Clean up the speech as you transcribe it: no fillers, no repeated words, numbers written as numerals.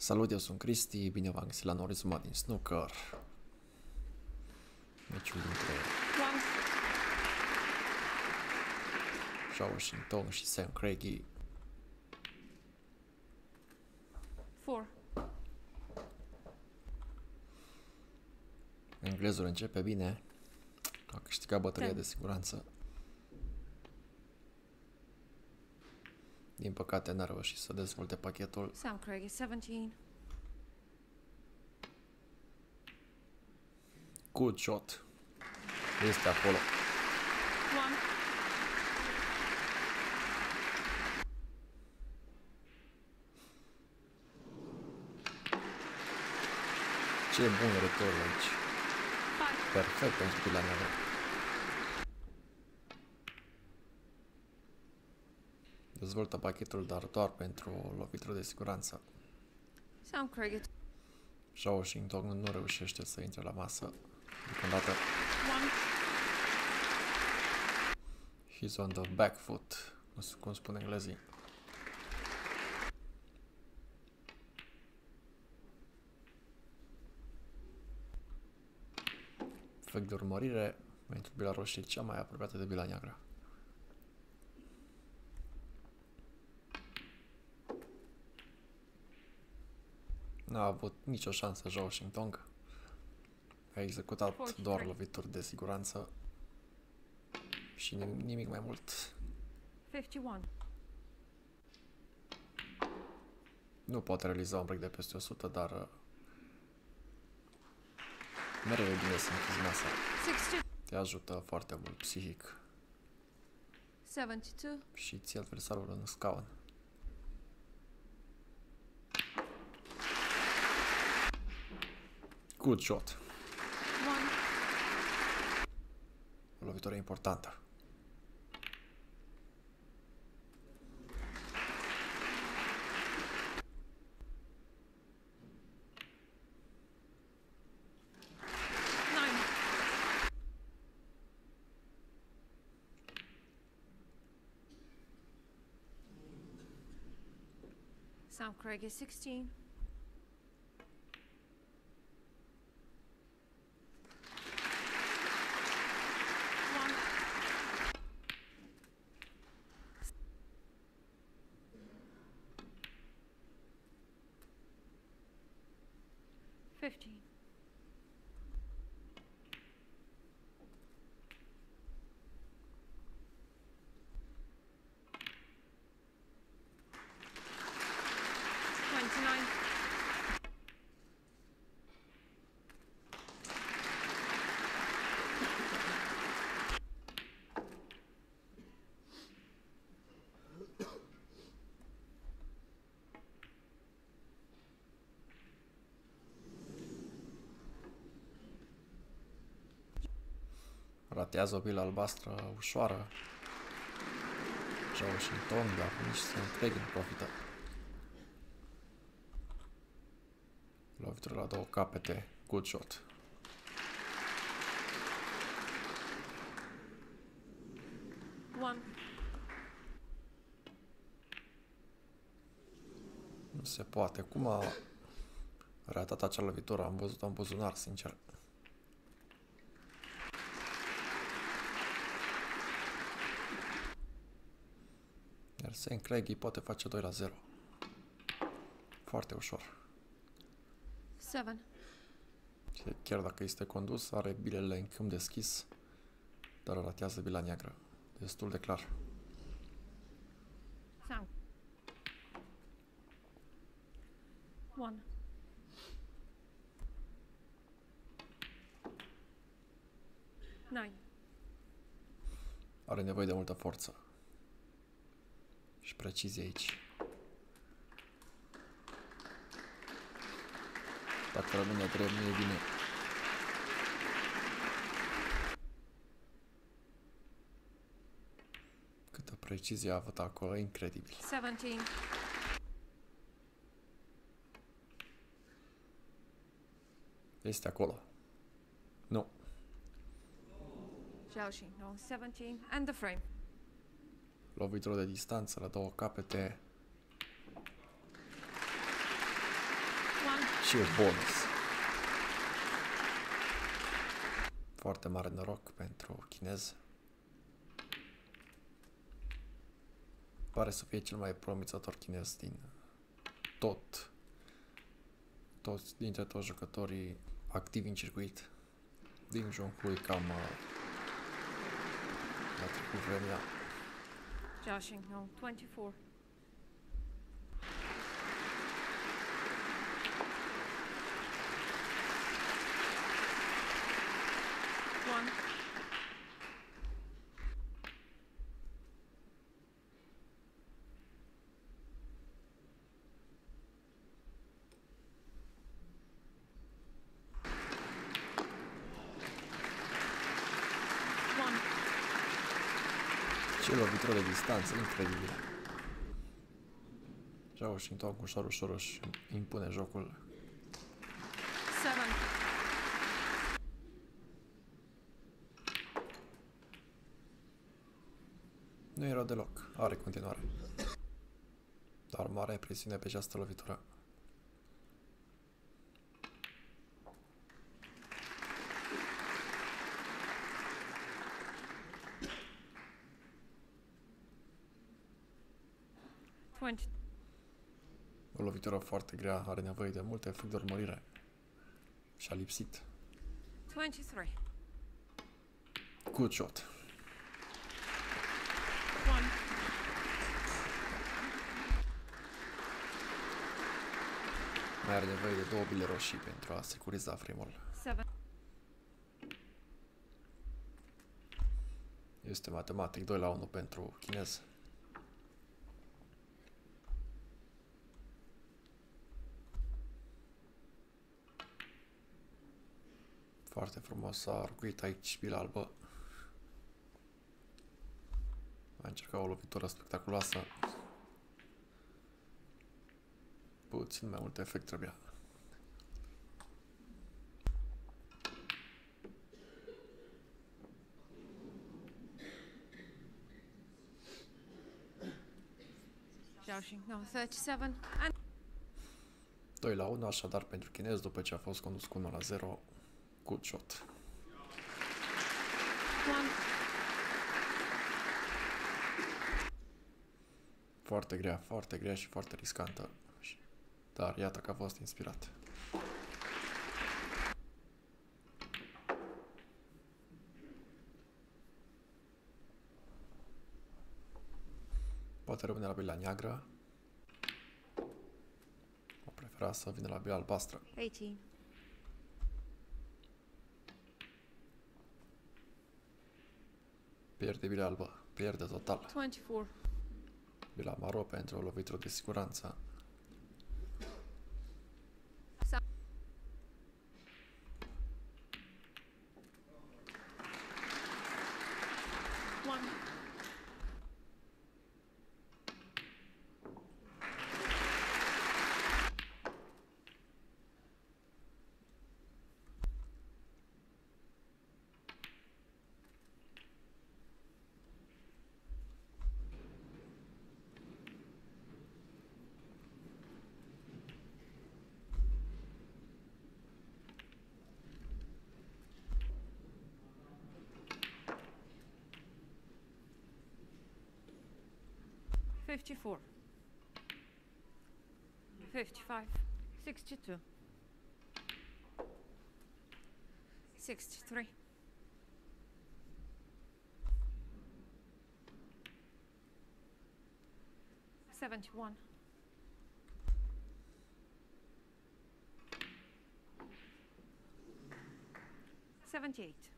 Salut, eu sunt Cristi, bine v-am găsit la nou rezumat din snooker. Meciul dintre Zhao Xintong și Sam Craigie. 4. Englezul începe bine, a câștigat bătălia de siguranță. Din păcate n-a reușit să dezvolte pachetul. Sam Craigie, 17. Good shot. Este acolo. 1. Ce bun retur aici. 5. Perfect pentru pila neagră. Dezvoltă pachetul, dar doar pentru o lovitură de siguranță. Sam Craigie, Zhao Xintong nu reușește să intre la masă. Deocamdată 1. he's on the back foot, cum spun englezii. Efect de urmărire pentru bila roșie cea mai apropiată de bila neagră. N-a avut nicio șansă Zhao Xintong. A executat doar lovituri de siguranță și nimic mai mult. 51. Nu poate realiza un break de peste 100, dar mereu e bine să închizi masa. 62. Te ajută foarte mult psihic 72. și ții adversarul în scaun. Good shot. 1. O lovitură importantă. Sam Craigie, 16. 15. Ratează o bilă albastră ușoară. Zhao Xintong, dar nici Sam Craigie nu profită. Lovitură la două capete. Good shot. Nu se poate. Cum a ratat acea lovitură? Am văzut-o în buzunar, sincer. Iar Sam Craigie poate face 2-0. Foarte ușor. 7. Și chiar dacă este condus, are bilele în câmp deschis, dar ratează bila neagră. Destul de clar. Sam. 1. Nine. Are nevoie de multă forță. Și precizie aici. Dacă rămâne drept, nu e bine. Câtă precizie a avut acolo, incredibil. 17. Este acolo. Nu. Zhao Xintong, 17. And the frame. Lovitură de distanță la două capete. Și bonus. Foarte mare noroc pentru chinez. Pare să fie cel mai promițător chinez din dintre toți jucătorii activi în circuit. Din Junhui cam a trecut vremea. Joshing, no, 24. One. One. Ce lovitură de distanță, incredibilă. Zhao Washington ușor își impune jocul. 7. Nu e rău deloc, are continuare. Dar mare presiune pe această lovitură. O lovitură foarte grea, are nevoie de multe efect de urmărire. Și-a lipsit. 23. Good shot. 1. Mai are nevoie de 2 bile roșii pentru a securiza frame-ul. 7. Este matematic 2-1 pentru chinez. Foarte frumos a arcuit aici bila albă. A încercat o lovitură spectaculoasă. Puțin mai mult efect trebuia. Joshing, no, 37. And 2-1, așadar pentru chinez, după ce a fost condus cu 1-0. Good shot. 1. Foarte grea și foarte riscantă. Dar iată că a fost inspirat. Poate rămâne la bila neagră. O prefera să vină la bila albastră. 18. Pierde bila albă. Pierde total. 24. Bila maro pentru o lovitură de siguranță. One. $54. 55. 62. 63. 71. 78.